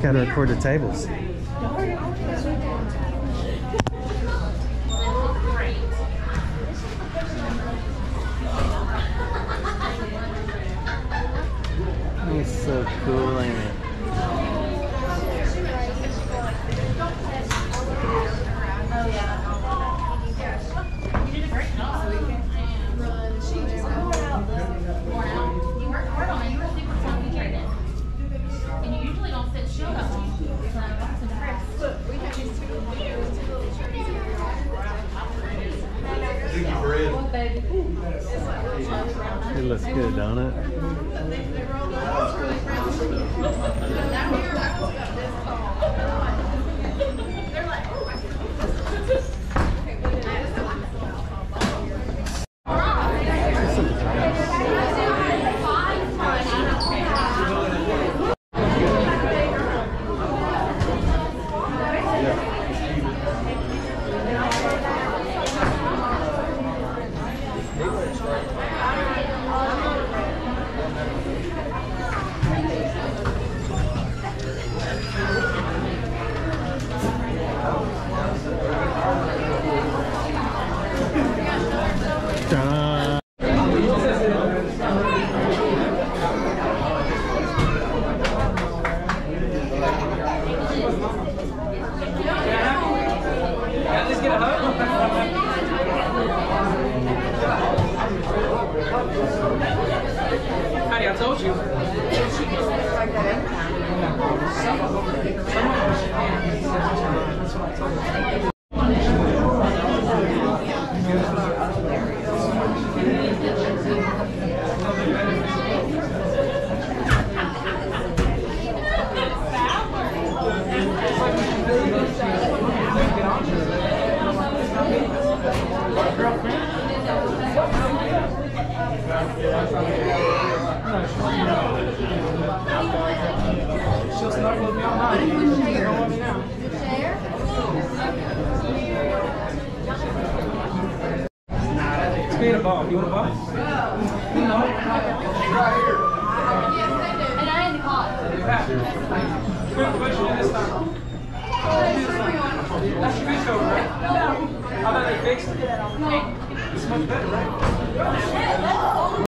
gotta record the tables. It's so cool, ain't it? It looks good, don't it? Honey, I told you. She'll snuggle with me all night. You don't want me now. It's being a ball. You want a ball? No. Right here. And I ain't caught. Quick question this time. That's your fish over, right? How about they fixed it? It's much better, right?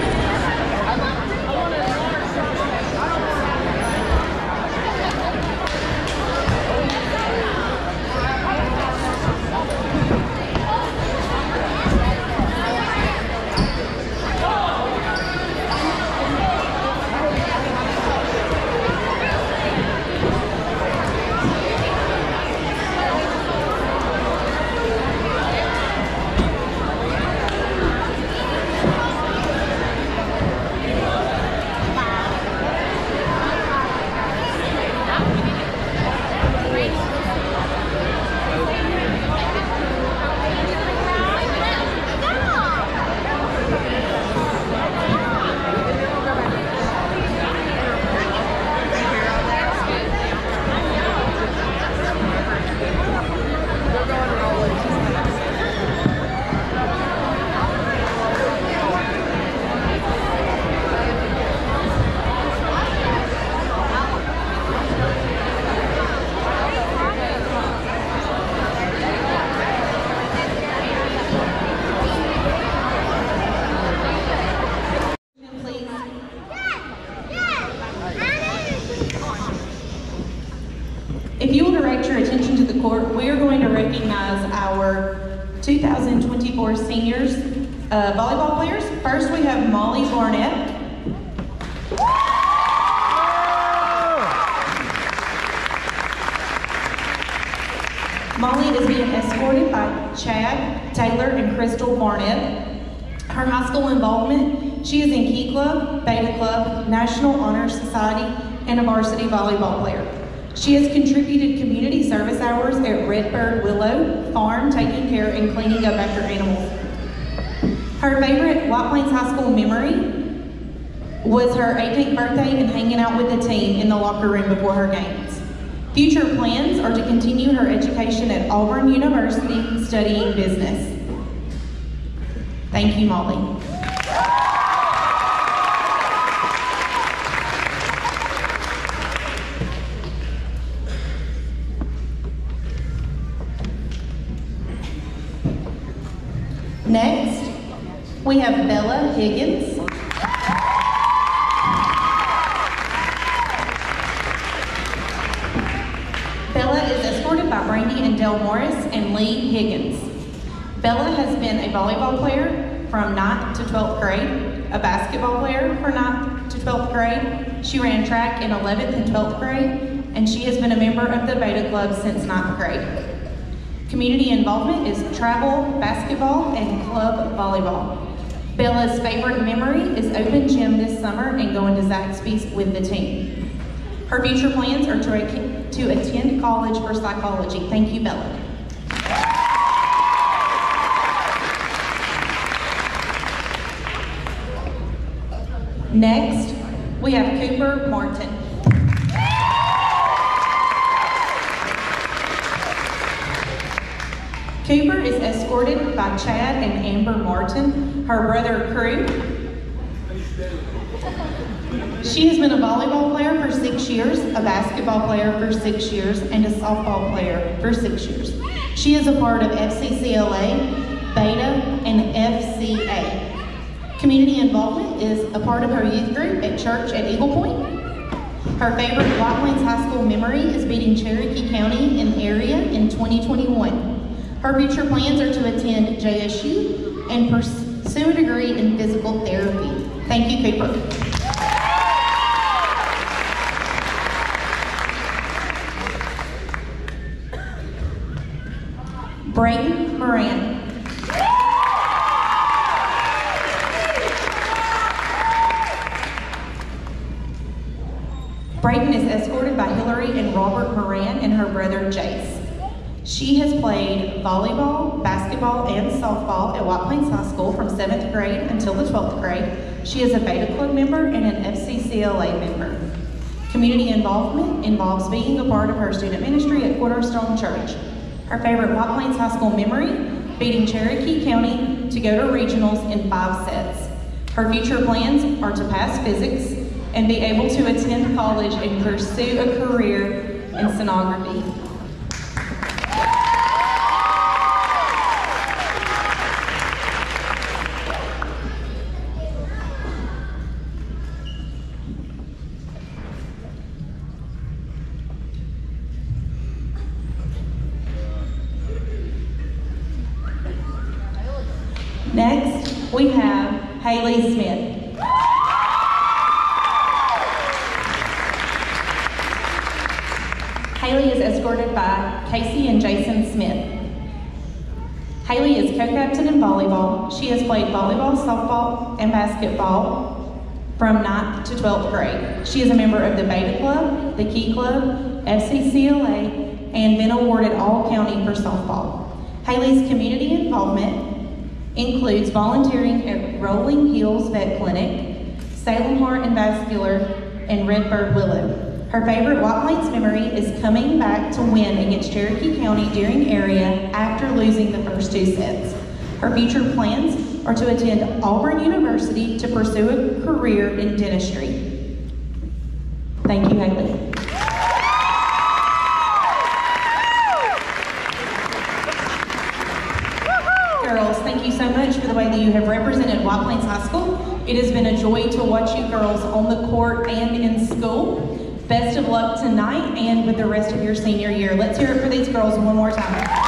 If you will direct your attention to the court, we are going to recognize our 2024 seniors volleyball players. First, we have Molly Barnett. Molly is being escorted by Chad, Taylor, and Crystal Barnett. Her high school involvement, she is in Key Club, Beta Club, National Honor Society, and a varsity volleyball player. She has contributed community service hours at Redbird Willow Farm, taking care and cleaning up after animals. Her favorite White Plains High School memory was her 18th birthday and hanging out with the team in the locker room before her games. Future plans are to continue her education at Auburn University, studying business. Thank you, Molly. we have Bella Higgins. Bella is escorted by Brandy and Dale Morris and Lee Higgins. Bella has been a volleyball player from 9th to 12th grade, a basketball player for 9th to 12th grade. She ran track in 11th and 12th grade, and she has been a member of the Beta Club since 9th grade. Community involvement is travel, basketball, and club volleyball. Bella's favorite memory is open gym this summer and going to Zaxby's with the team. Her future plans are to attend college for psychology. Thank you, Bella. Next, we have Cooper Martin. Cooper is escorted by Chad and Amber Martin, her brother Crew. She has been a volleyball player for 6 years, a basketball player for 6 years, and a softball player for 6 years. She is a part of FCCLA, Beta, and FCA. Community involvement is a part of her youth group at church at Eagle Point. Her favorite White Plains High School memory is beating Cherokee County in area in 2021. Her future plans are to attend JSU and pursue a degree in physical therapy. Thank you, Cooper. Brayden Moran. Brayden is escorted by Hillary and Robert Moran and her brother Jace. She has played volleyball, basketball, and softball at White Plains High School from 7th grade until the 12th grade. She is a Beta Club member and an FCCLA member. Community involvement involves being a part of her student ministry at Cornerstone Church. Her favorite White Plains High School memory, beating Cherokee County to go to regionals in 5 sets. Her future plans are to pass physics and be able to attend college and pursue a career in sonography. Next, we have Haley Smith. Haley is escorted by Casey and Jason Smith. Haley is co-captain in volleyball. She has played volleyball, softball, and basketball from 9th to 12th grade. She is a member of the Beta Club, the Key Club, FCCLA, and been awarded All-County for softball. Haley's community involvement includes volunteering at Rolling Hills Vet Clinic, Salem Heart and Vascular, and Redbird Willow. Her favorite White Plains memory is coming back to win against Cherokee County during area after losing the first 2 sets. Her future plans are to attend Auburn University to pursue a career in dentistry. Thank you, Haley. Girls, thank you so much for the way that you have represented White Plains High School. It has been a joy to watch you girls on the court and in school. Best of luck tonight and with the rest of your senior year. Let's hear it for these girls one more time.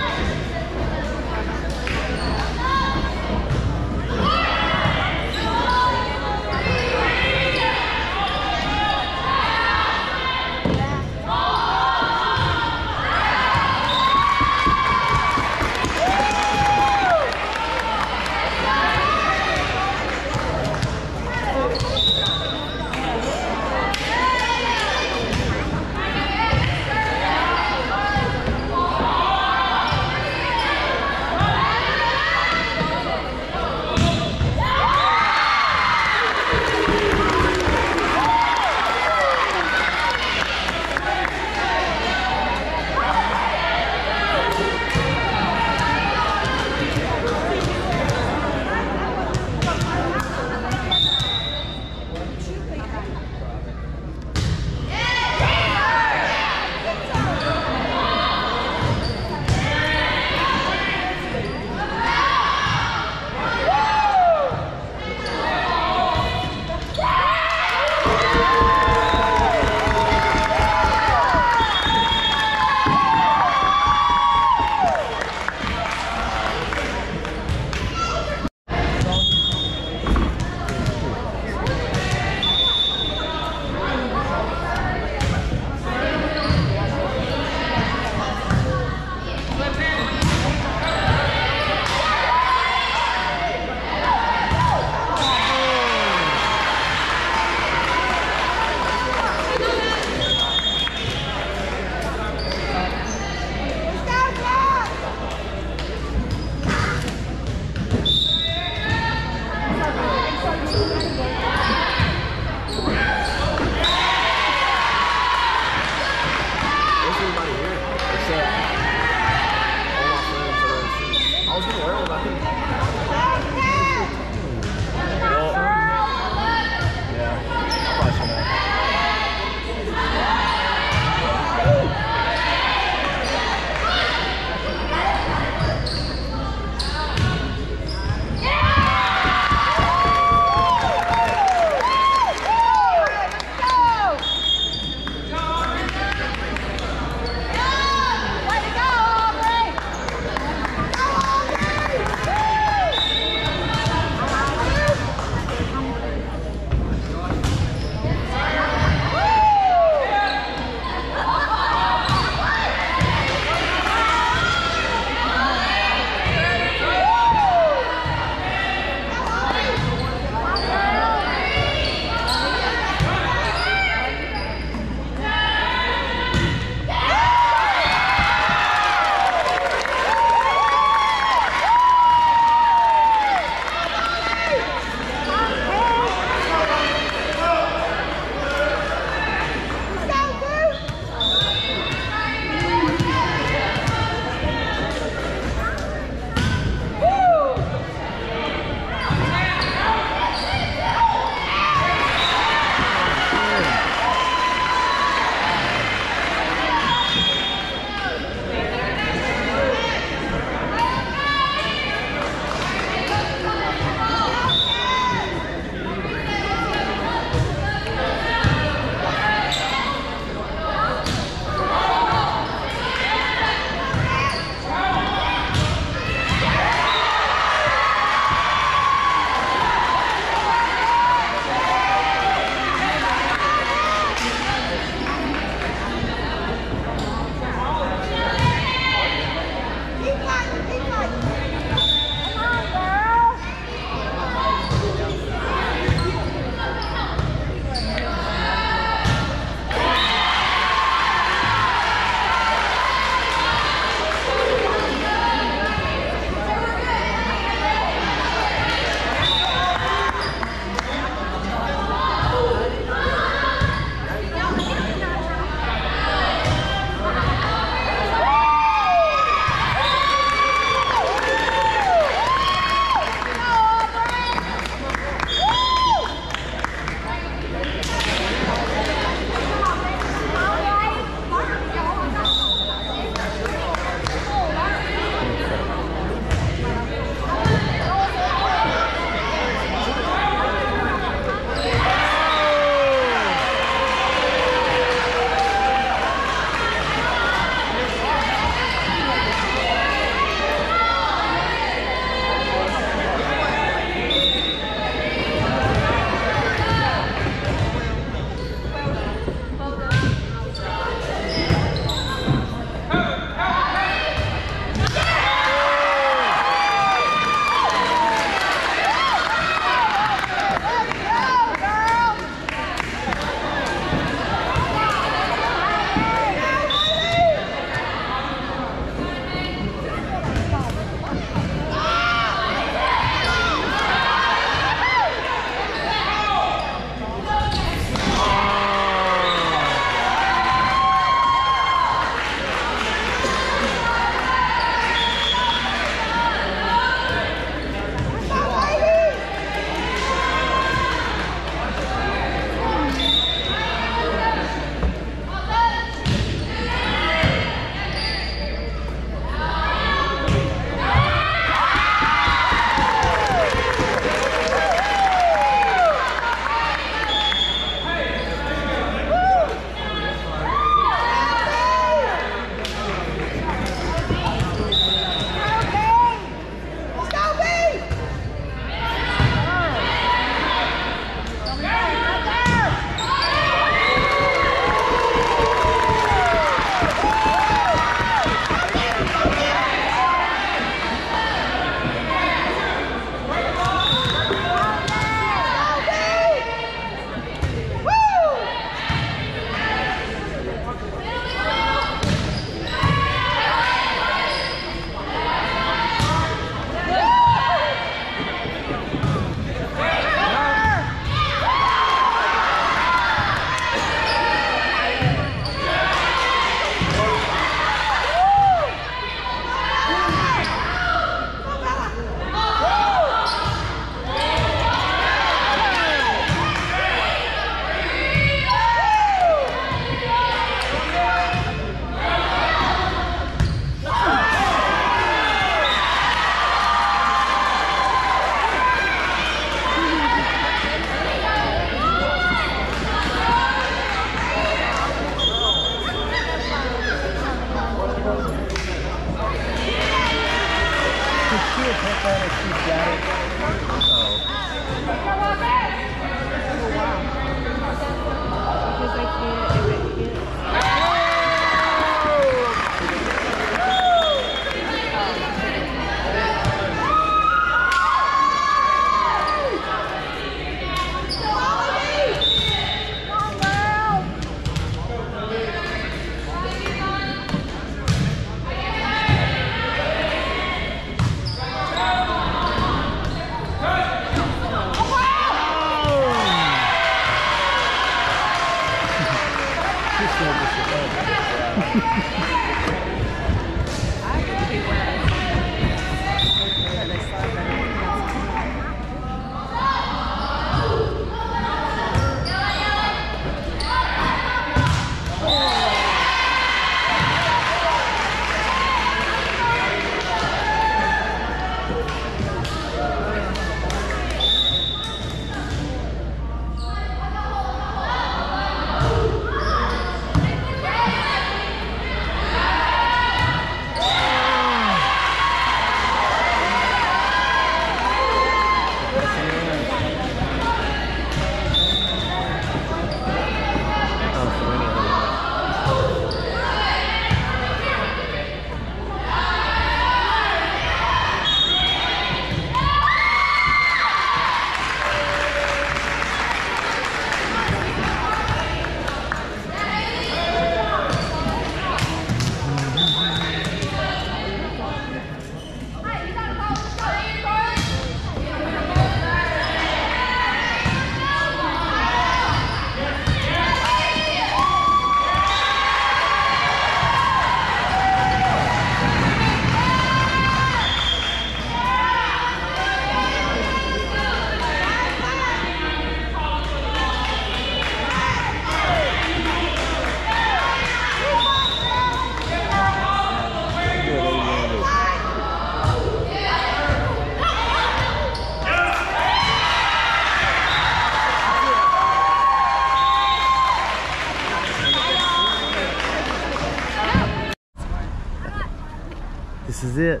This is it.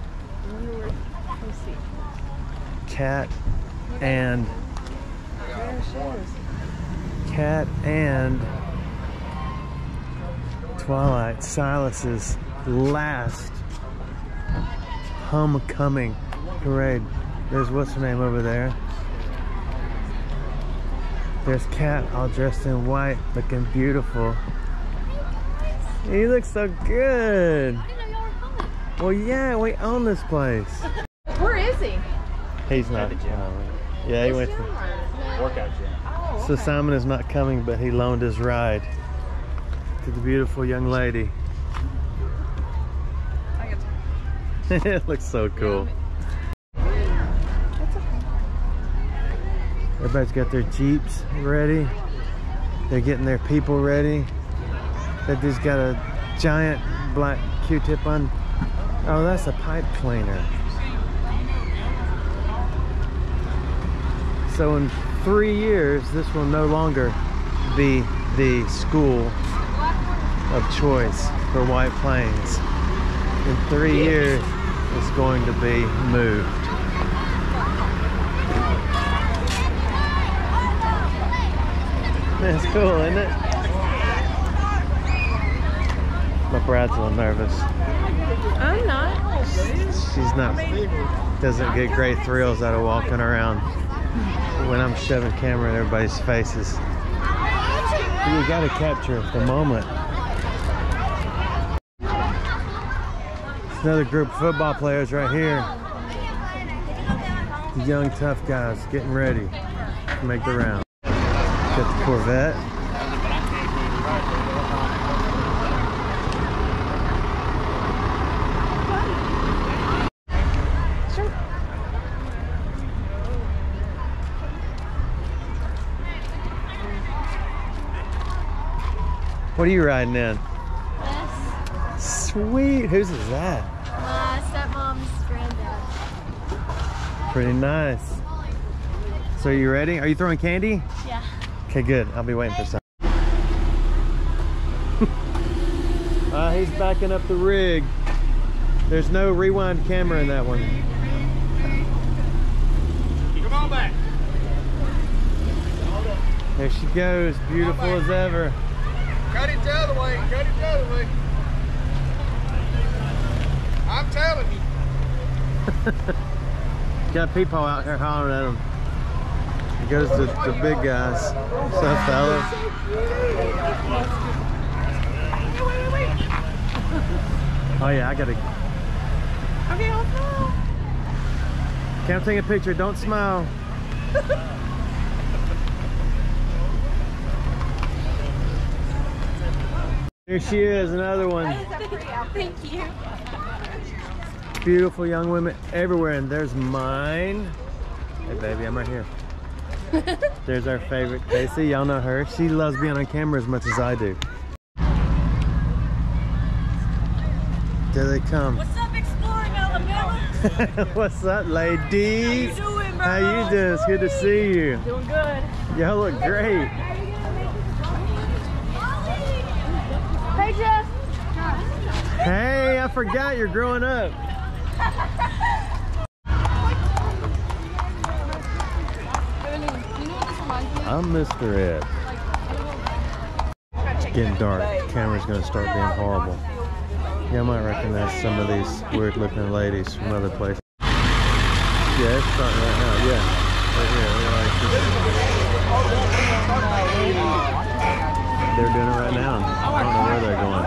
Cat and Twilight, Silas's last homecoming parade. There's what's her name over there. There's Cat all dressed in white, looking beautiful. He looks so good. Well, yeah, we own this place. Where is he? He's not. Yeah, he went to Workout gym. Oh, So Simon is not coming, but he loaned his ride to the beautiful young lady. It looks so cool. Everybody's got their Jeeps ready. They're getting their people ready. That dude's got a giant black Q-tip on. Oh, that's a pipe cleaner. So in 3 years, this will no longer be the school of choice for White Plains. In 3 years, it's going to be moved. That's cool, isn't it? My Brad's a little nervous. I'm not. She's not, doesn't get great thrills out of walking around when I'm shoving camera in everybody's faces. You gotta capture the moment. It's another group of football players right here. The young tough guys getting ready to make the round. Got the Corvette. What are you riding in? Yes. Sweet. Whose is that? My stepmom's granddad. Pretty nice. So are you ready? Are you throwing candy? Yeah. Okay, good. I'll be waiting for some. He's backing up the rig. There's no rewind camera in that one. Come on back. There she goes, beautiful as ever. Cut it the other way. Cut it the other way. I'm telling you. Got people out here hollering at him. He goes to the big guys. What's up, fellas? Oh yeah, I gotta. Okay, I'll smile. Can't take a picture. Don't smile. Here she is, another one. Thank you. Beautiful young women everywhere, and there's mine. Hey baby, I'm right here. There's our favorite, Casey. Y'all know her. She loves being on camera as much as I do. There they come. What's up, Exploring Alabama? What's up, ladies? How you doing, bro? How you doing? It's good to see you. Doing good. Y'all look great. Hey, Jeff. Hey, I forgot you're growing up. I'm Mr. Ed. It's getting dark. Camera's gonna start being horrible. Yeah, I might recognize some of these weird looking ladies from other places. Yeah, it's starting right now. Yeah. Right here. They're doing it right now. I don't know where they're going.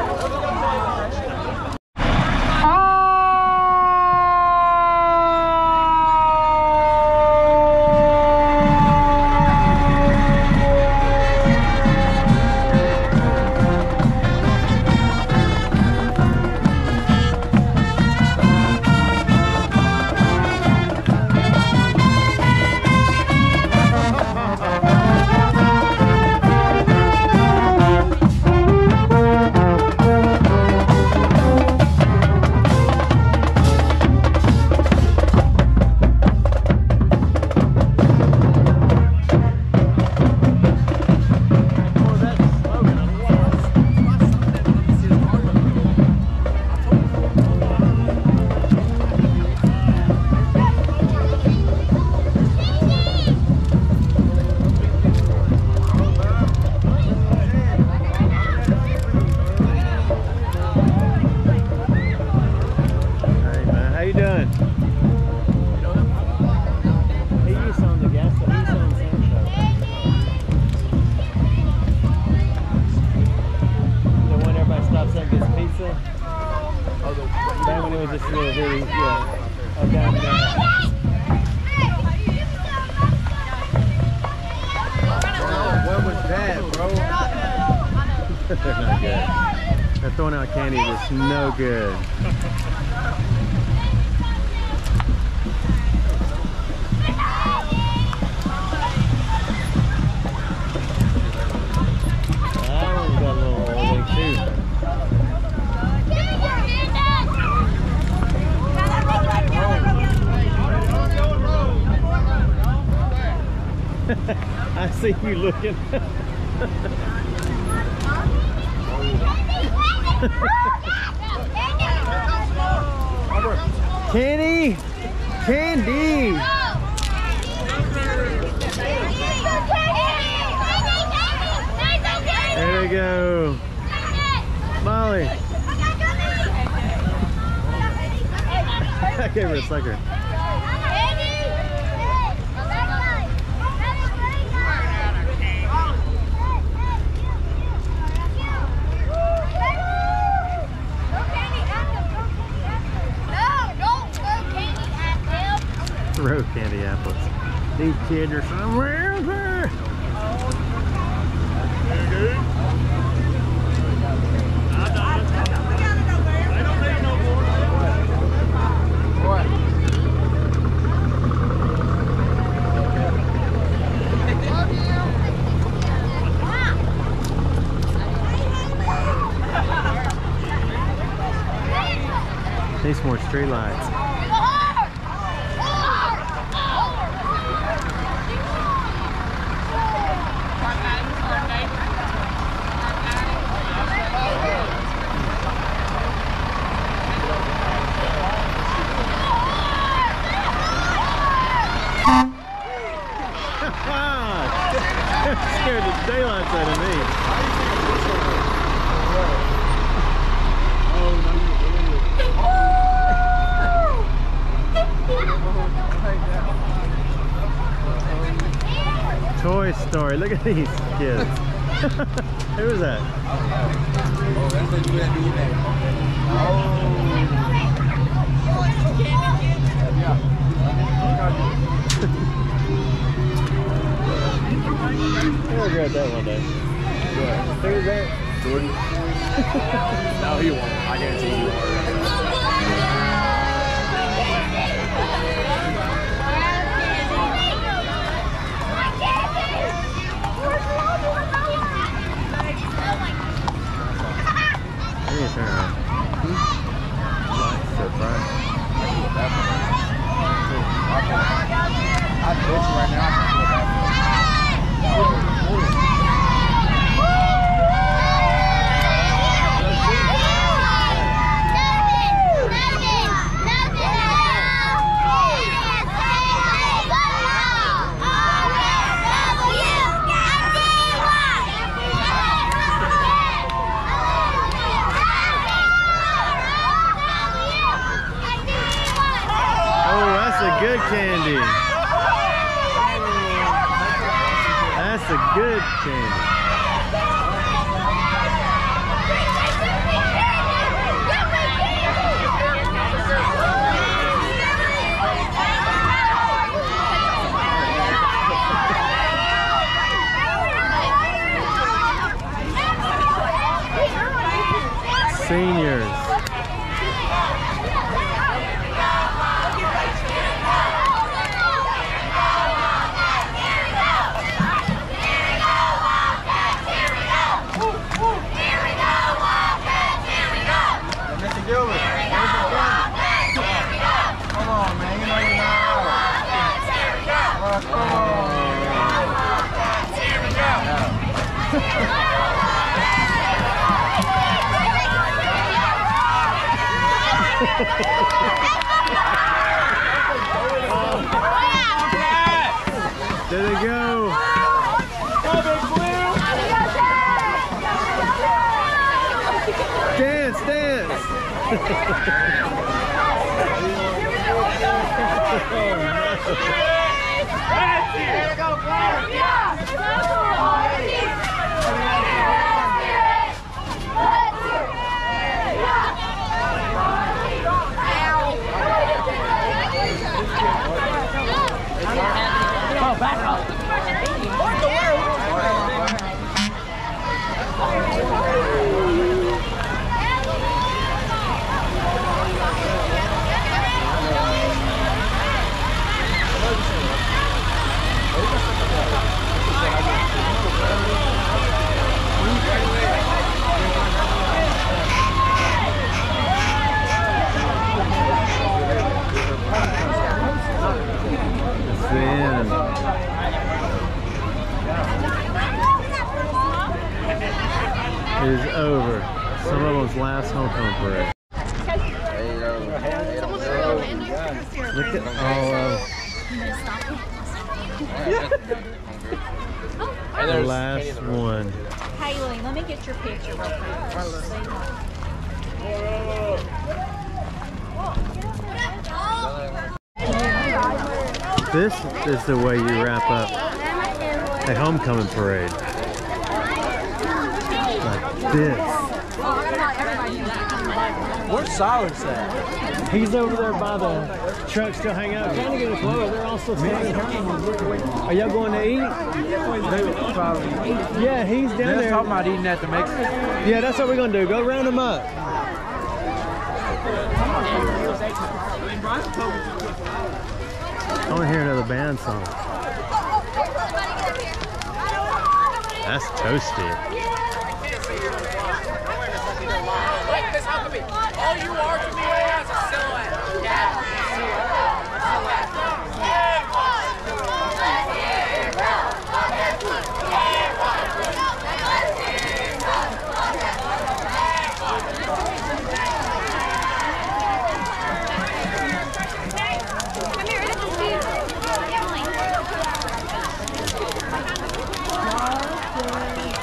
They're not good. They're throwing out candy that's no good. That one's got a little oily too. I see you looking. Candy! Candy! There we go. Molly. I gave her a sucker. Throw candy apples. These kids are somewhere out there. Need some more street lights. Scared the daylights out of me. Toy Story. Look at these kids. Who is that? Oh, that's what you had to do that. We'll regret that one day. Who's that? Jordan? No, he won't. I guarantee he won't. I need to turn around. So far. I'm bitching right now. Good candy. That's a good candy. Seniors. There they go. Dance, dance. Oh, back up. It's the end. It is over. Some of them's last homecoming parade. Look at all of the last one. Haley, let me get your picture real quick. This is the way you wrap up a homecoming parade. Like this. Where's Silas at? He's over there by the truck still hanging out. Trying to get us lower. They're all still standing. Are y'all going to eat? Yeah, he's down there. They're talking about eating at the Mexican. Yeah, that's what we're going to do. Go round them up. I want to hear another band song. That's toasty. All you are to me right now is a silhouette. Yeah.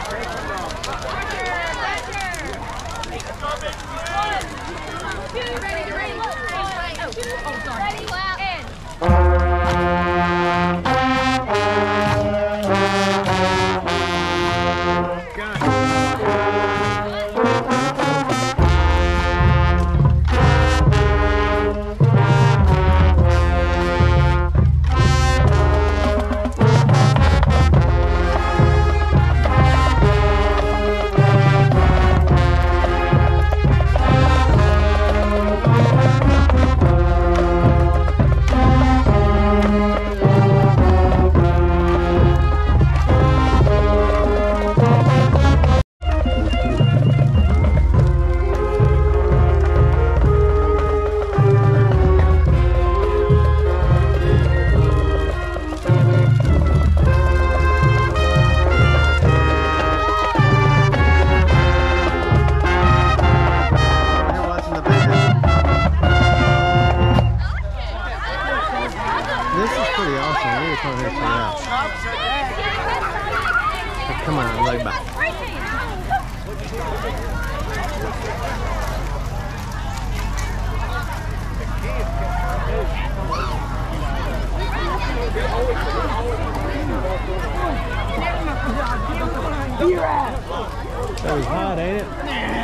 Ready? That was hot, ain't it?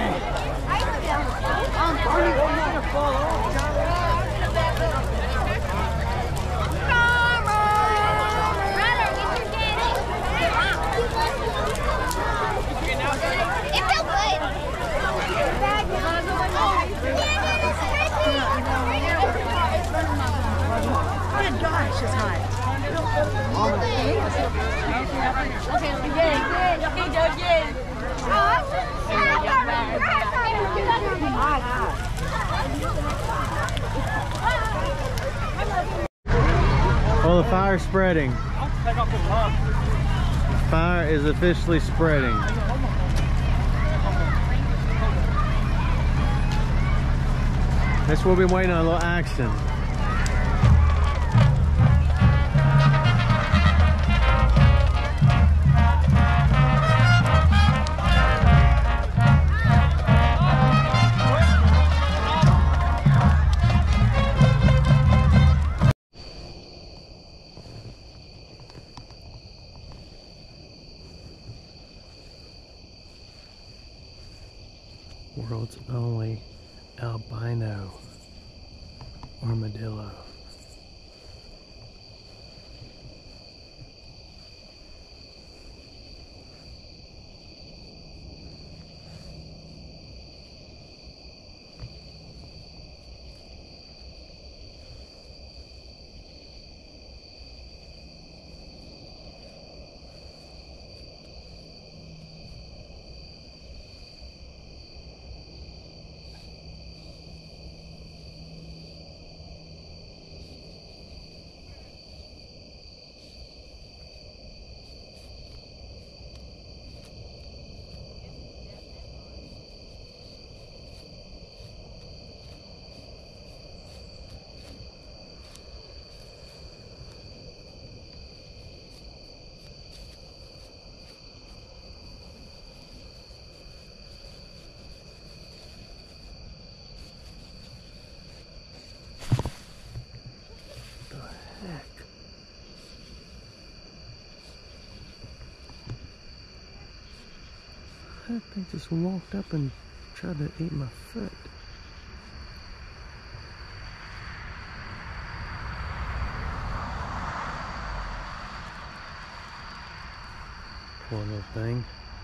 It felt good. Oh my gosh, it's hot. Okay, good. Okay, Doug, good. Well, the fire's spreading. Fire is officially spreading. Guess we'll be waiting on a little action. World's only albino armadillo. That thing just walked up and tried to eat my foot. Poor little thing.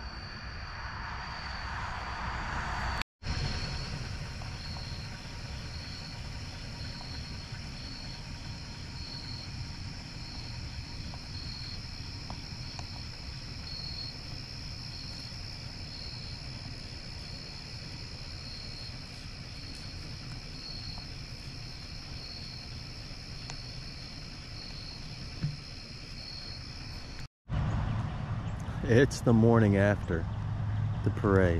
It's the morning after the parade.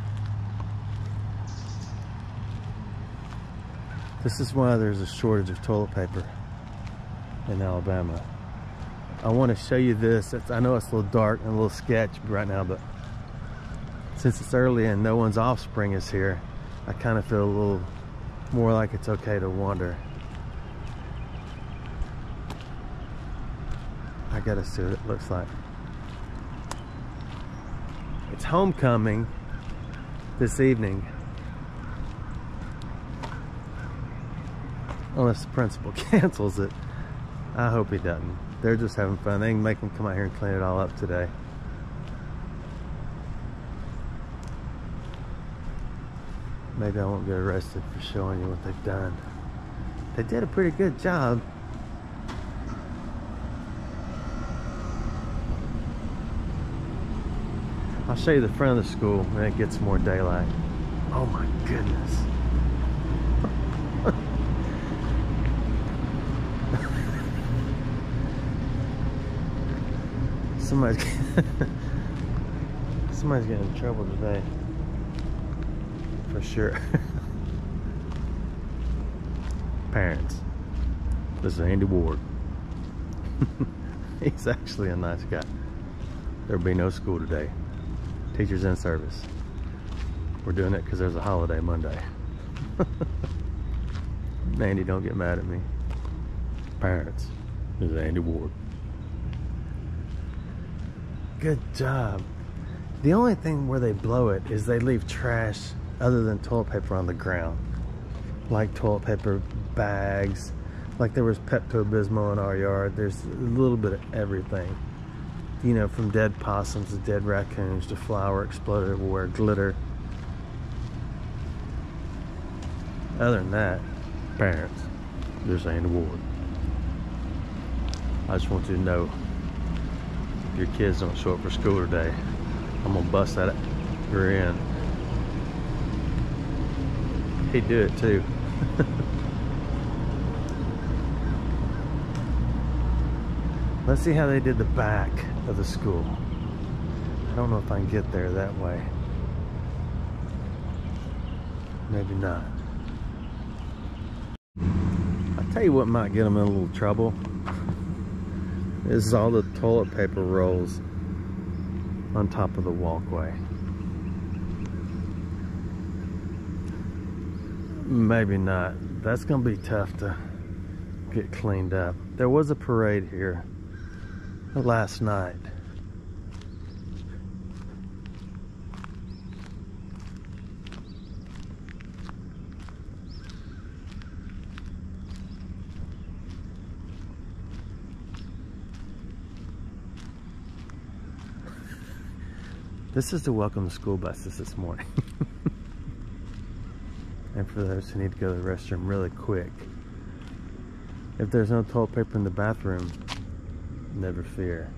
This is why there's a shortage of toilet paper in Alabama. I want to show you this. I know it's a little dark and a little sketchy right now, but since it's early and no one's offspring is here, I kind of feel a little more like it's okay to wander. I gotta see what it looks like. It's homecoming this evening. Unless the principal cancels it. I hope he doesn't. They're just having fun. They can make them come out here and clean it all up today. Maybe I won't get arrested for showing you what they've done. They did a pretty good job. I'll show you the front of the school when it gets more daylight. Oh my goodness. Somebody's getting in trouble today. For sure. Parents. This is Andy Ward. He's actually a nice guy. There'll be no school today. Teachers in service. We're doing it because there's a holiday Monday. Andy, don't get mad at me. Parents, this is Andy Ward. Good job. The only thing where they blow it is they leave trash other than toilet paper on the ground. Like toilet paper bags. Like there was Pepto-Bismol in our yard. There's a little bit of everything. You know, from dead possums to dead raccoons to flour exploded everywhere, glitter. Other than that, parents, this ain't a Ward. I just want you to know, if your kids don't show up for school today, I'm gonna bust that rear end. He'd do it too. Let's see how they did the back of the school. I don't know if I can get there that way. Maybe not. I'll tell you what might get them in a little trouble. This is all the toilet paper rolls on top of the walkway. Maybe not. That's gonna be tough to get cleaned up. There was a parade here last night. This is the welcome to school buses this morning. And for those who need to go to the restroom really quick, if there's no toilet paper in the bathroom, never fear.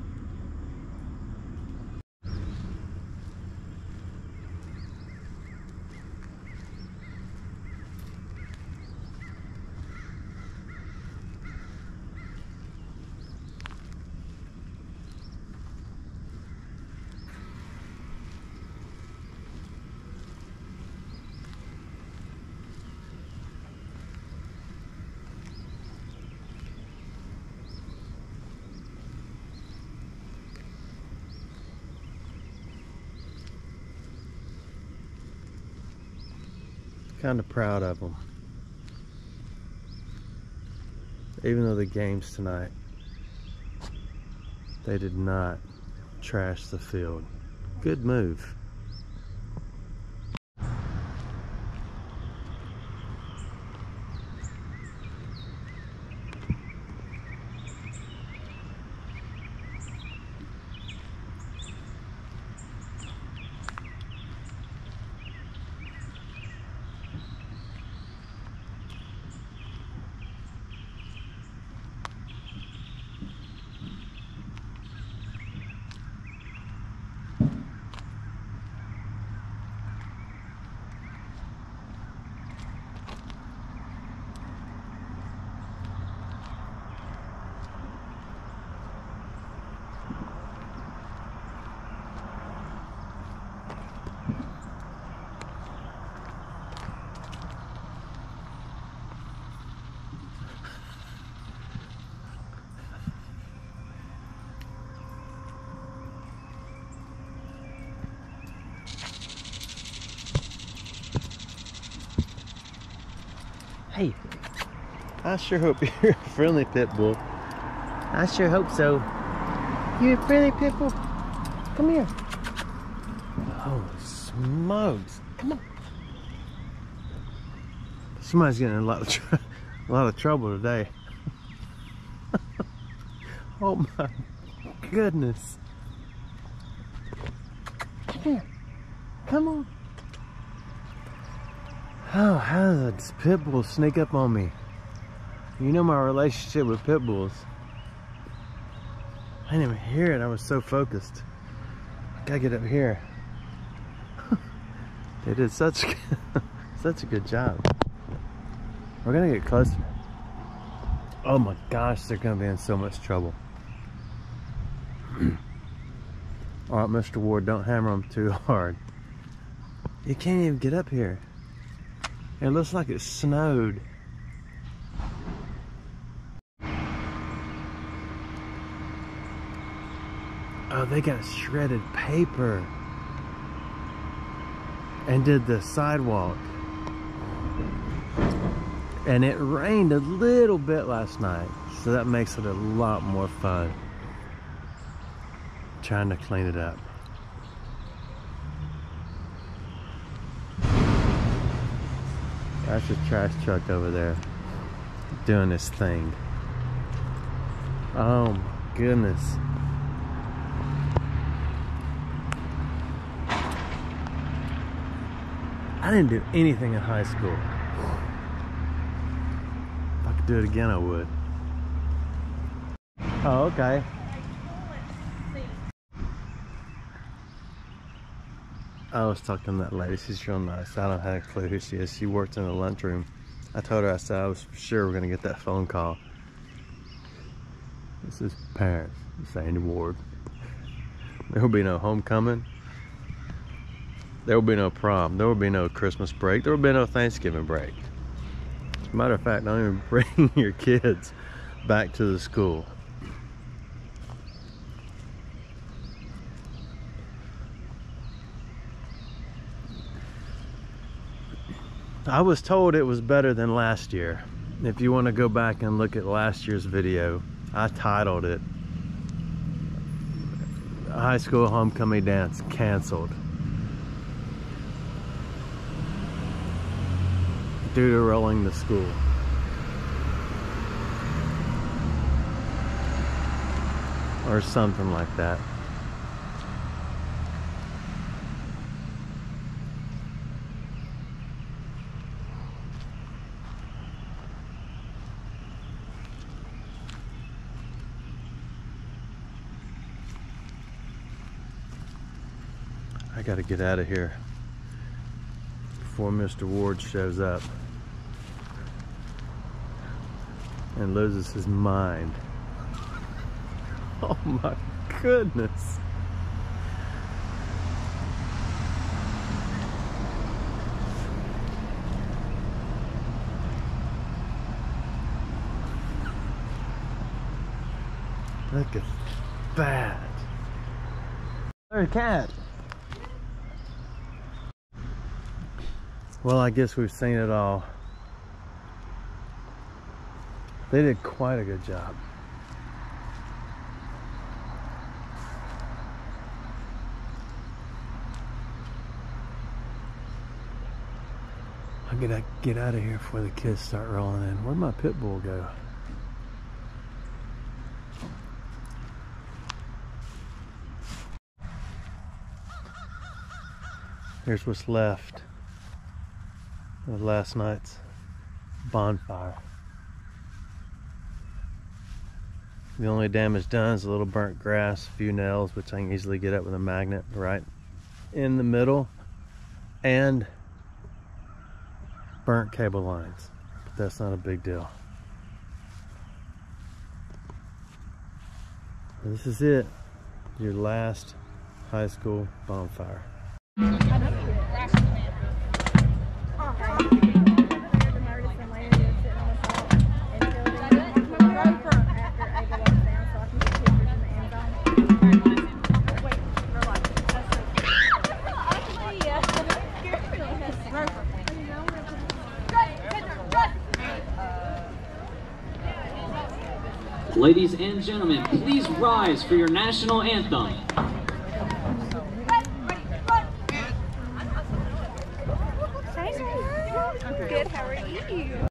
Kind of proud of them. Even though the game's tonight, they did not trash the field. Good move. Hey, I sure hope you're a friendly pit bull. I sure hope so. You a friendly pit bull? Come here. Holy smokes. Come on. Somebody's getting in a lot of trouble today. Oh my goodness. Come here. Come on. Oh, how did this pit bull sneak up on me? You know my relationship with pit bulls. I didn't even hear it. I was so focused. I gotta get up here. They did such a good job. We're gonna get closer. Oh my gosh, they're gonna be in so much trouble. All right, Mr. Ward, don't hammer them too hard. You can't even get up here. It looks like it snowed. Oh, they got shredded paper. and did the sidewalk. And it rained a little bit last night, so that makes it a lot more fun. Trying to clean it up. That's a trash truck over there doing his thing. Oh my goodness. I didn't do anything in high school. If I could do it again, I would. Oh, okay. I was talking to that lady. She's real nice. I don't have a clue who she is. She worked in the lunchroom. I told her, I said I was sure we're gonna get that phone call. This is parents, Sandy Ward. There will be no homecoming. There will be no prom. There will be no Christmas break. There will be no Thanksgiving break. As a matter of fact, don't even bring your kids back to the school. I was told it was better than last year. If you want to go back and look at last year's video, I titled it High School Homecoming Dance Canceled due to rolling the school. Or something like that. I gotta get out of here before Mr. Ward shows up and loses his mind. Oh my goodness. Look at that. There's a cat. Well, I guess we've seen it all. They did quite a good job. I gotta get out of here before the kids start rolling in. Where'd my pit bull go? Here's what's left of last night's bonfire. The only damage done is a little burnt grass, a few nails, which I can easily get up with a magnet right in the middle, and burnt cable lines, but that's not a big deal. This is it, your last high school bonfire. Ladies and gentlemen, please rise for your national anthem. Good, how are you?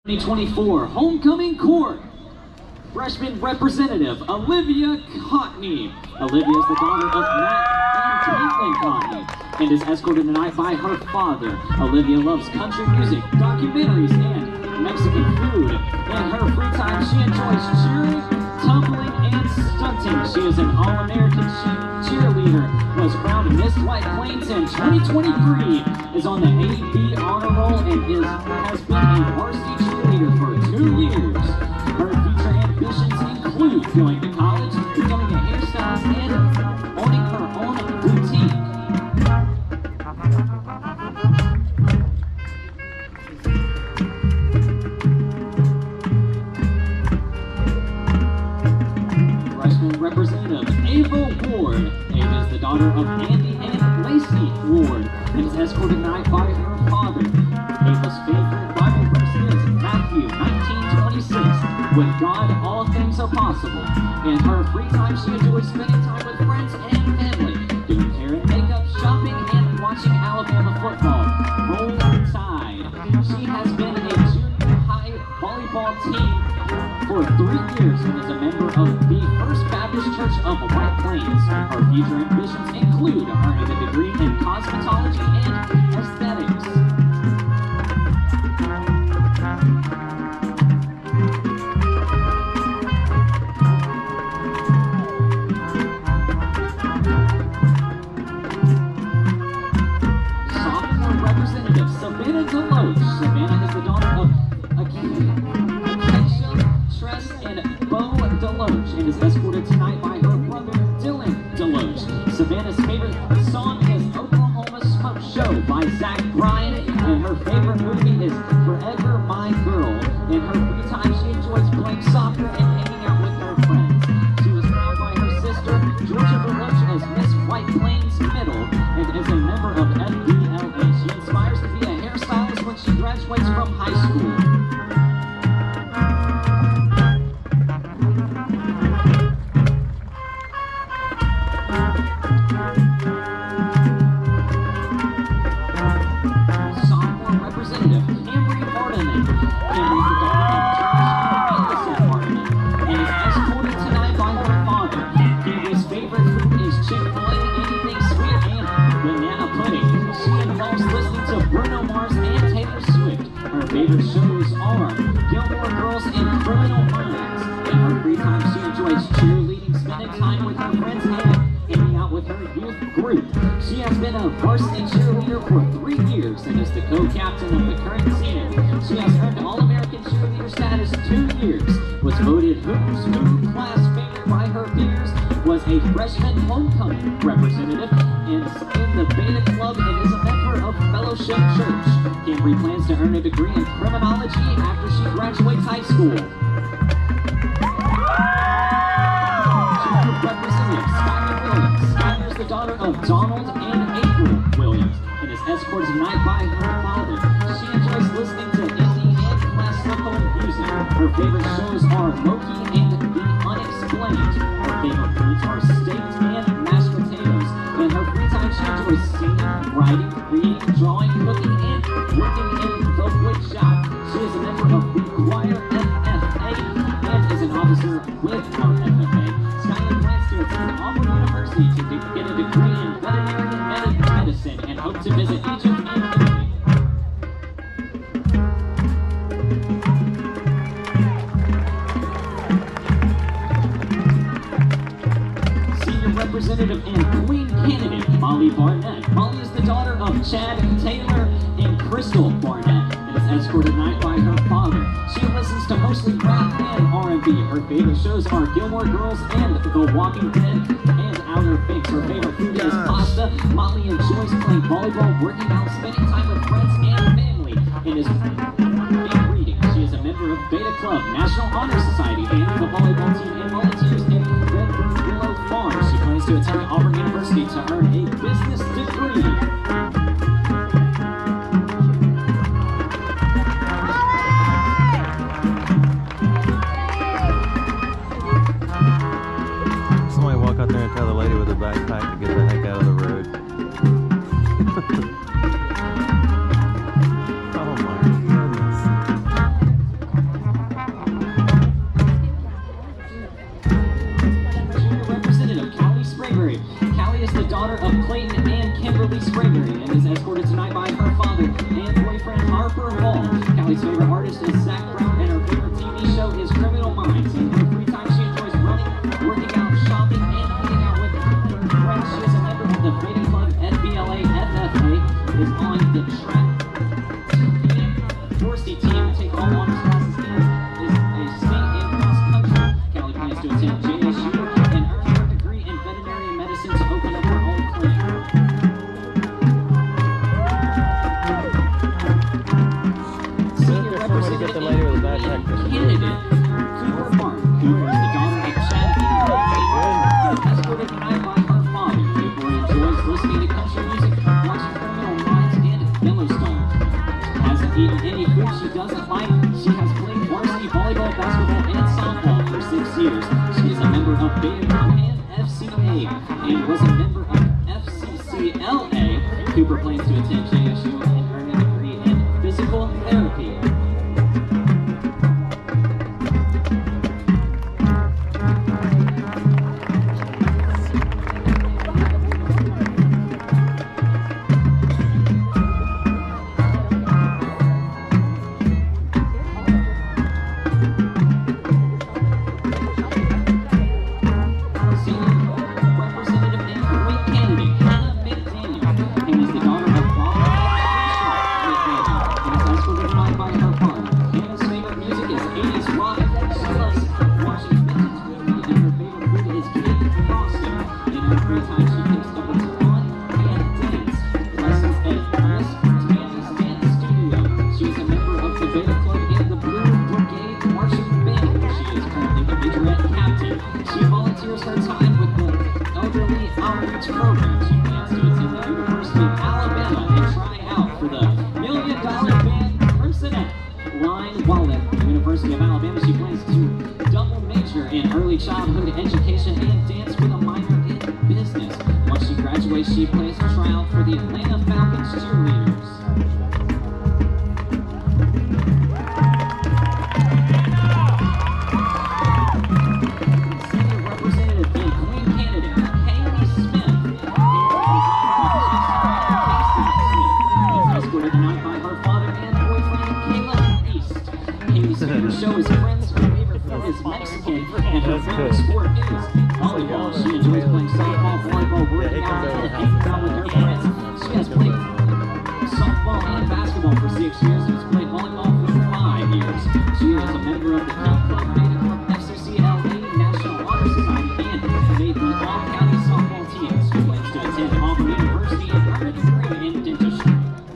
2024 Homecoming Court. Freshman representative Olivia Cotney. Olivia is the daughter of Matt and Caitlin Cotney and is escorted tonight by her father. Olivia loves country music, documentaries, and Mexican food. In her free time, she enjoys cheering, tumbling, and stunting. She is an All-American cheerleader, was crowned Miss White Plains in 2023, is on the AB honor roll, and has been a varsity cheerleader for 2 years. Her future ambitions include going to college, becoming a hairstylist, and owning her own boutique. Freshman representative Ava Ward. Ava is the daughter of Andy and Lacey Ward and is escorted tonight by her father. Ava's favorite Bible verse is Matthew 19:26. With God, all things are possible. In her free time, she enjoys spending time with friends and family, doing hair and makeup, shopping, and watching Alabama football. Roll Tide. She has been a junior high volleyball team for 3 years and is a member of the First Baptist Church of White Plains. Her future ambitions include earning a degree in cosmetology and aesthetics. Sophomore representative Savannah Deloach. Savannah is the daughter of Acacia Tress and Bo Deloach and is escorted tonight by her brother Dylan Deloach. Savannah's favorite song is Oklahoma Smoke Show by Zach Bryan, and her favorite movie is Forever My Girl. In her free time, she enjoys playing soccer and hanging out with her friends. She was crowned by her sister Georgia Deloach as Miss White Plains Middle and is a member of FBLA. She inspires to be a hairstylist when she graduates from high school. Sophomore representative Camry Hardiman. Camry is the daughter of Josh and Allison Hardiman and is escorted tonight by her father. Camry's favorite food is Chick-fil-A, anything sweet, and banana pudding. She involves listening to Bruno Mars and Taylor Swift. Her favorite shows are Gilmore Girls and Criminal Minds. In her free time, she enjoys cheerleading, spending time with her friends, and hanging out with her youth group. She has been a varsity cheerleader for 3 years and is the co-captain of the current season. She has earned All-American cheerleader status 2 years, was voted Who's Who class favorite by her peers, was a freshman homecoming representative, is in the Beta Club, and is a member of Fellowship Church. Camry plans to earn a degree in criminology after she graduates high school. Junior representative Skylar Williams. Skylar is the daughter of Donald and April Williams and is escorted tonight by her father. She enjoys listening to indie and classical music. Her favorite shows are Loki and The Unexplained. Her favorite foods are steaks and mashed potatoes. In her free time, she enjoys singing, writing, reading, drawing, cooking, and working in the wood shop. She is a member of the choir FFA and is an officer with our FFA. Skylar plans to attend Auburn University to get a degree in veterinary medicine and hope to visit Egypt and Italy. Senior representative and Queen candidate Molly Barnett. Molly is the daughter of Chad Taylor and Crystal Barnett and is escorted tonight by her father. She listens to mostly rap and R&B. Her favorite shows are Gilmore Girls and The Walking Dead and Outer Banks. Her favorite food is pasta. Molly enjoys playing volleyball, working out, spending time with friends and family, and is reading. She is a member of Beta Club, National Honor Society, and the volleyball team, and volunteers in Redbird Willow Farm. She plans to attend Auburn University to earn a business degree. Somebody walk out there and tell the lady with the backpack to get the heck out of the road. Oh my goodness. Callie's favorite artist is Zach Brown, and her favorite TV show is Criminal Minds. In her free time, she enjoys running, working out, shopping, and hanging out with her friends. She is a member of the Beta Club FBLA FFA, is on the track team, varsity team, take all honors classes, and is a state and cross country. Callie plans to attend JSU and earn her degree in veterinary medicine to open up her own clinic. Get the lady with a backpack. Candidate Cooper Martin. Cooper is the daughter of Chad and escorted tonight by her father. Cooper enjoys listening to country music, watching Criminal Minds and Yellowstone. Hasn't eaten any food she doesn't like. She has played varsity volleyball, basketball, and softball for 6 years. She is a member of Beta Club and FCA and was a member of FCCLA. Cooper plans to attend JSU and earn a degree in physical therapy. Childhood education and dance with a minor in business. Once she graduates, she plans to try out for the Atlanta Falcons cheerleaders. Senior representative and Queen candidate Haley Smith. Is escorted tonight by her father and boyfriend Caleb East. Haley's favorite show is Friends. Is Mexican, and her favorite sport is volleyball. She enjoys playing softball, volleyball, working out, and hanging out with her friends. She has played softball and basketball for 6 years and has played volleyball for 5 years. She is a member of the Heat Club, Beta Club, FCCLA, National Honor Society, and made the all-county softball team. She plans to attend Auburn University and earn a degree in dentistry.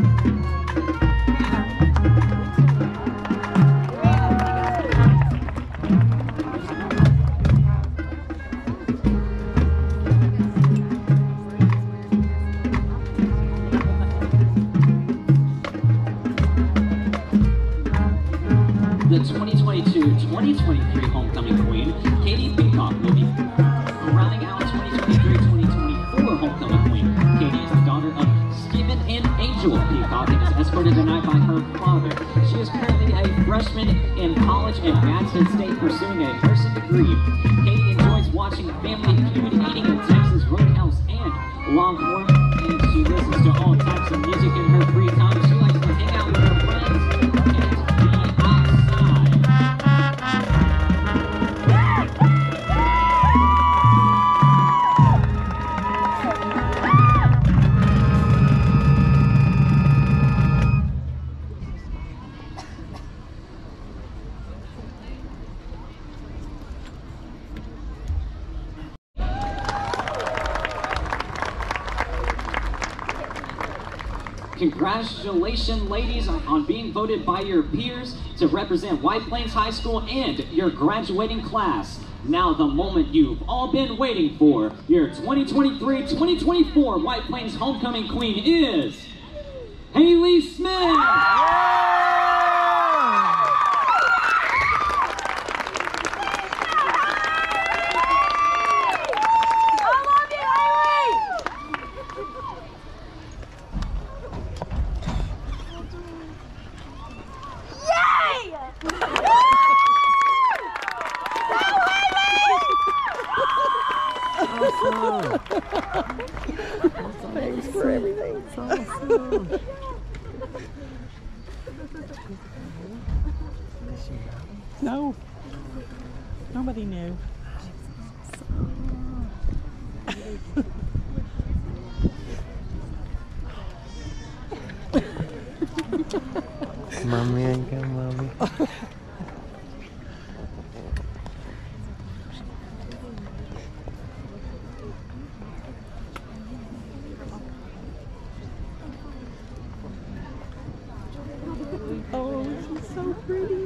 The 2022-2023 homecoming queen, Katie Peacock, will be rounding out 2023-2024 homecoming queen. Katie is the daughter of Stephen and Angel Peacock and is escorted tonight by her father. She is currently a freshman in college at Gadsden State pursuing a nursing degree. Katie enjoys watching Family Feud, eating at Texas Roadhouse and Longhorn, and she listens to all types of music in her free time. She likes to hang out with her friends and be outside. Congratulations, ladies, on being voted by your peers to represent White Plains High School and your graduating class. Now the moment you've all been waiting for. Your 2023-2024 White Plains Homecoming Queen is Haley Smith! Thanks for everything. It's awesome. No. Nobody knew. Mommy ain't got mommy. Oh, she's so pretty.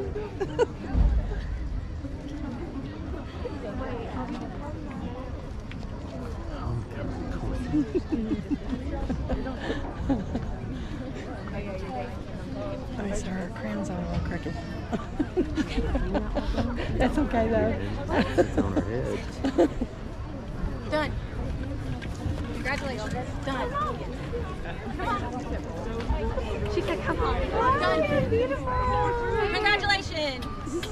I saw her crayons all over crooked. That's okay though. It's on her head. Done. Congratulations. Done. She said, come on. Done. Beautiful. Congratulations.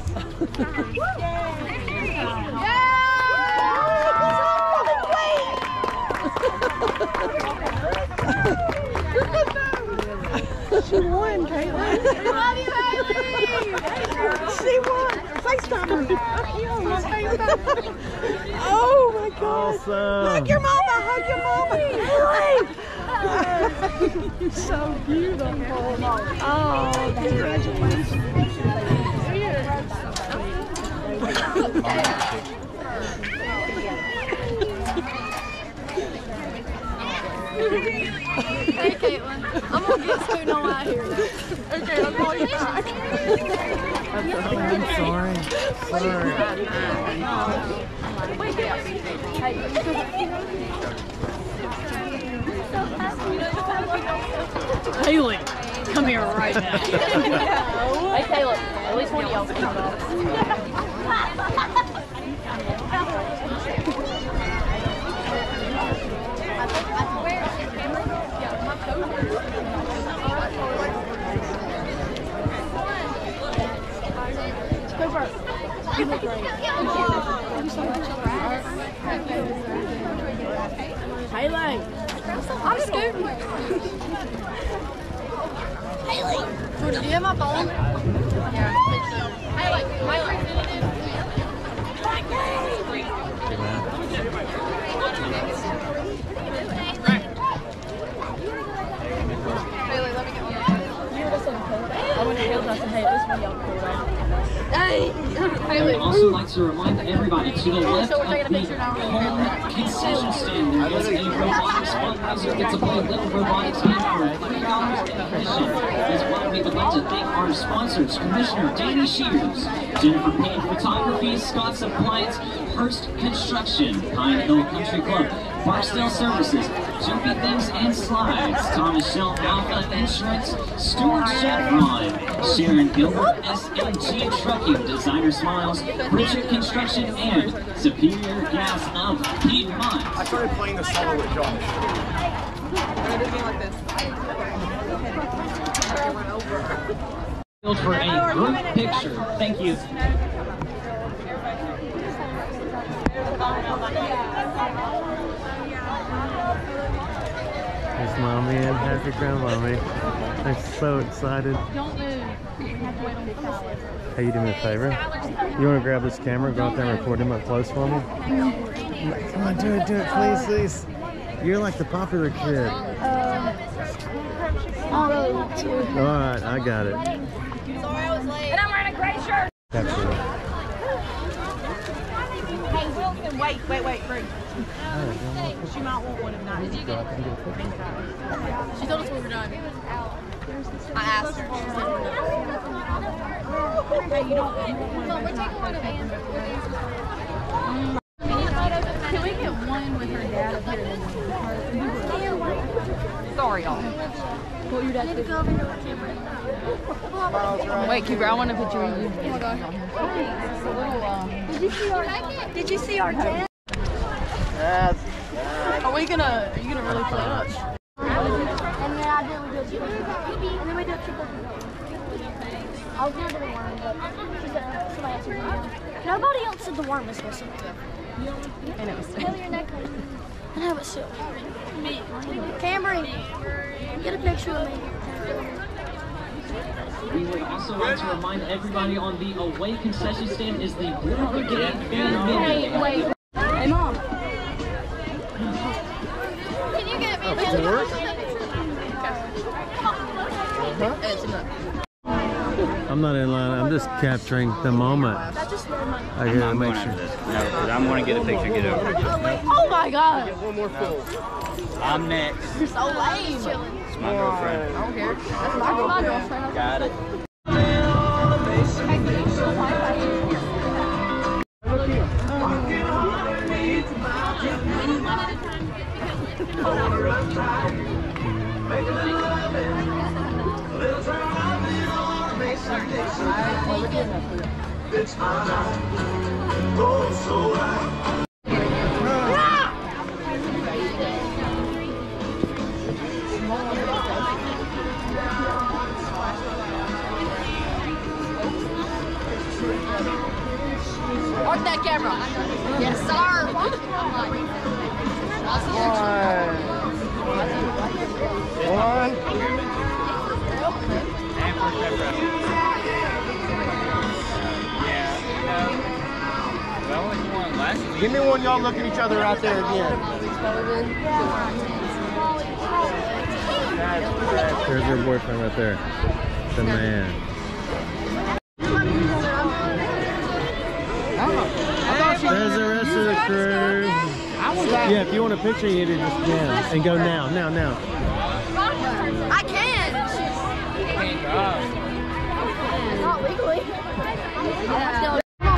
She won, Caitlin. We love you, Haley. She won. FaceTime her. Oh my God. Awesome. Hug your mama. Hug your mama. So beautiful. Oh, congratulations. Hey, Caitlin. I'm gonna get Scoot on out here. Okay, I'll call you back. I'm sorry. Sorry. Haley, come here right now. Hey, Caleb. At least one of y'all's coming off. Go first. You look great. Thank you so much. Haley. I'm scooting. Haley. Do you have my phone? Yeah. Haley. Haley, let me get one. I went to Haley's house and hey, this one y'all cool, right? Hey! I would also like to remind everybody to the left of the home concession stand, there is a robotics fundraiser. Get to play a little robotics game for $3 admission. As well, we would like to thank our sponsors, Commissioner Danny Shears, Jennifer Payne Photography, Scott's Appliance, Hurst Construction, Pine Hill Country Club, Barksdale Services, Jumpy Things and Slides, Thomas Shell Alpha Insurance, Stuart Chevron, Sharon Gilbert, SMG Trucking, Designer Smiles, Richard Construction, and Superior Gas of Piedmont. I started playing the solo with Josh. For a group picture. Thank you. There's mommy and happy grandmommy. I'm so excited. Don't move. We have to wait on the call. Hey, you do me a favor? You want to grab this camera, go out there and record him up close for me? Come on, do it, please. You're like the popular kid. I'll really want to. Alright, I got it. Sorry I was late. And I'm wearing a gray shirt. That's it. Hey, Wilson, wait, Ruth. She might want one of mine. Did you get it? She told us we were done. I asked her. Hey, you don't. So we're taking one of Anne's. Can we get one with her dad up here? Sorry, y'all. What your dad did? Wait, Cooper, I want a picture of you. Oh my gosh. Did you see our dad? Are you gonna really play us? And then I did we do it. And then we did triple. I was gonna do the worm, but she said somebody else was doing it. Nobody else said the worm was supposed to do it. And it was. Tail your neck. And have it sealed. Camry, get a picture of me. We would also like to remind everybody on the away concession stand is the Blue Brigade fan menu. Wait. Hey, Mom. Can you get me a I'm not in line. I'm just capturing the moment. I gotta make sure. No, because I'm going to get a picture. Get over it. Oh my God. One more full. I'm next. You're so lame. It's my girlfriend. I don't care. That's my girlfriend. Got it. It's my life. Oh, so right. Mark that camera. Yes, sir. Give me one, y'all look at each other out there again. There's your boyfriend right there. The man. There's the rest of the crew. Yeah, if you want a picture, you need to just jam and go now. I can. Not legally. Yeah.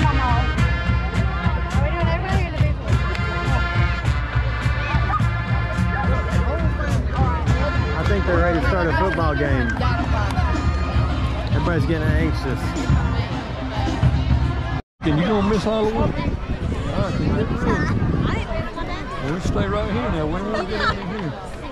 I think they're ready to start a football game. Everybody's getting anxious. Can you gonna miss Halloween? We'll stay right here now. When will we get out of here?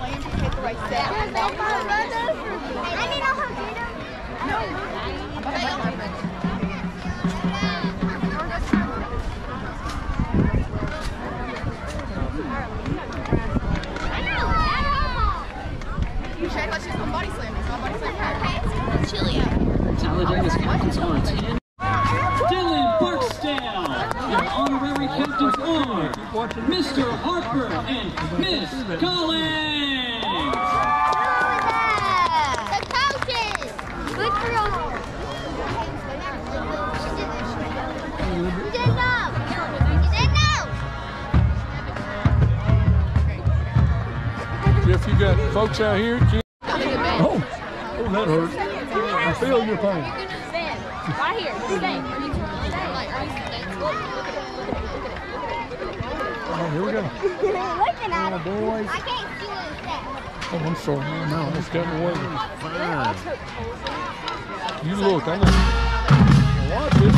Talladega's captains are 10. Dylan Barksdale. Your honorary captains are Mr. Harper and Miss Collins. The coaches. Good for y'all. You didn't know. You didn't know. Jeff, you got folks out here? Oh, that hurt. I feel your pain. Right here. Stay. Oh, here we go. Looking at Oh, boys. I can't see what it's at. Oh, I'm sorry. No, I almost got away. Fine. You look. I'm gonna watch it.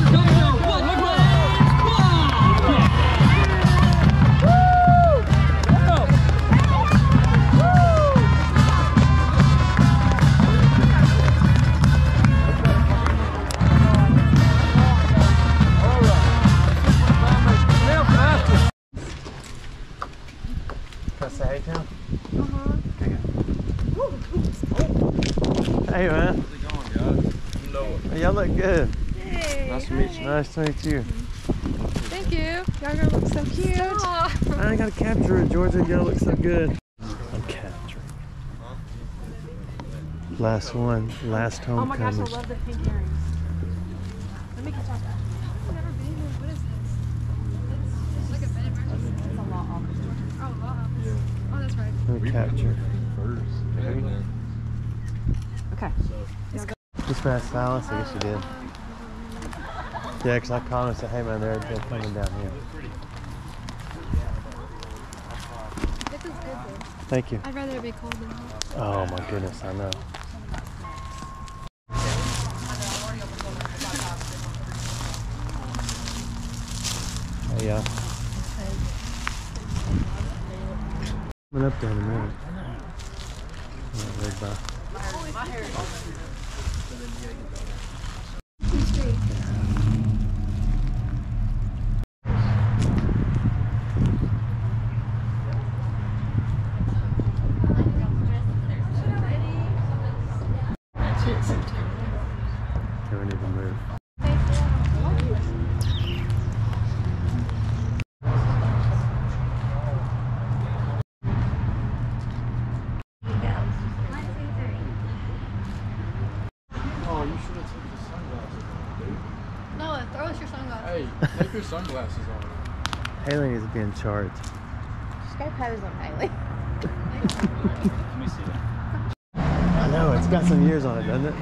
Hey man. How's it going, guys? Y'all look good. Hey. Nice to meet you. Nice to meet you. Thank you. Y'all gonna look so cute. I ain't gotta capture it, Georgia. Y'all look so good. I'm capturing. Last one. Last Oh my gosh, I homecomers. love the pink earrings. Let me catch up. I've never been here. What is this? It's like a bed and breakfast. It's a law office. Oh, law office. Oh, that's right. Let me capture. Okay. Just past Silas, I guess you did. Yeah, because I called and said, hey man, they're coming down here. This is good though. Thank you. I'd rather it be cold than hot. Oh my goodness, I know. Hey, yeah. Coming up there in a minute. Yeah, right by. Okay, we need to move. Oh, you should have taken your sunglasses on, dude. No, throw us your sunglasses. Hey, take your sunglasses on. Haley needs to be in charge. Just go pose on Haley. Let me see that. I know, it's got some years on it, doesn't it?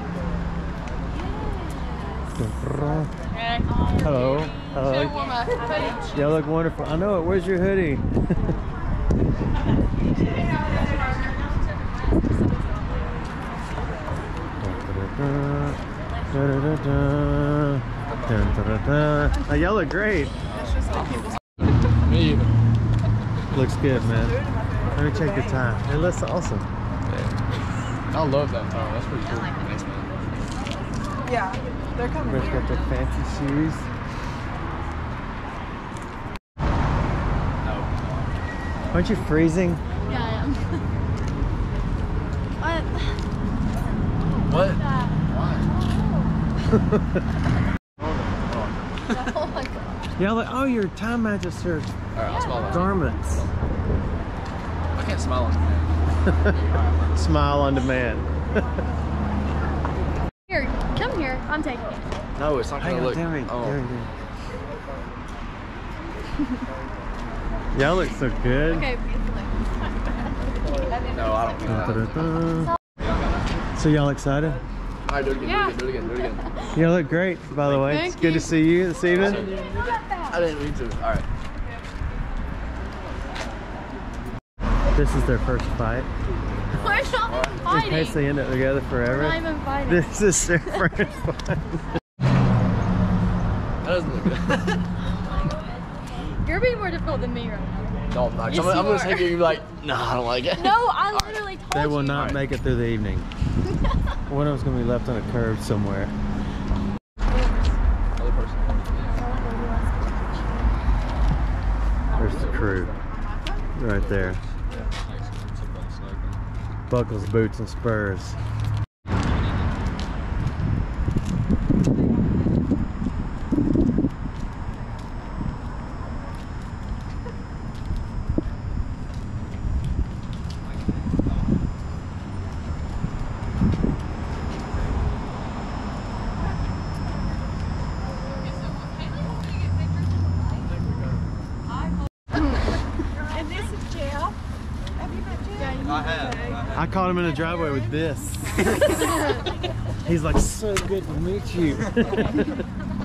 Hello. Hello. Y'all look wonderful. I know it. Where's your hoodie? Oh, y'all look great. Me either. Looks good, man. Let me check the time. It looks awesome. I love that towel. That's pretty cool. Thanks, man. Yeah, they're coming Rick's got the fancy shoes. Aren't you freezing? Yeah, I am. What? Oh my god. Yeah, like, oh, your time magister Alright, I'll smile on garments. I can't smile on demand. Smile on demand. Here, come here. I'm taking it. No, it's not Hang gonna on, look. Tammy. Oh. Y'all look so good. Okay, beautiful. No, I don't think that. So y'all excited? Alright, do it again, Yeah. do it again, do it again, do it again. Y'all look great, by the way. It's Thank good you. to see you this evening. I didn't mean to. Alright. This is their first fight. We're not In case fighting. they end up together forever. We're not even fighting. This is their first fight. That doesn't look good. You're being more difficult than me right now. No, I'm not. Yes, I'm you gonna are. take it and be like, nah, I don't like it. No, I literally told They you. will not make it through the evening. One of them's gonna be left on a curb somewhere. Other person. There's the crew. Right there. Buckles, boots, and spurs. And this is Jeff. Have you met Jeff? I have. I caught him in the driveway with this. He's like, so good to meet you.